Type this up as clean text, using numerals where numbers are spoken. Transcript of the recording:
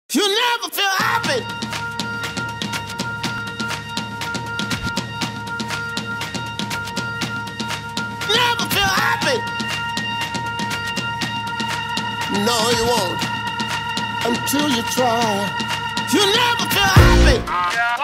You never feel happy. Never feel happy. No, you won't. Until you try. You never feel happy.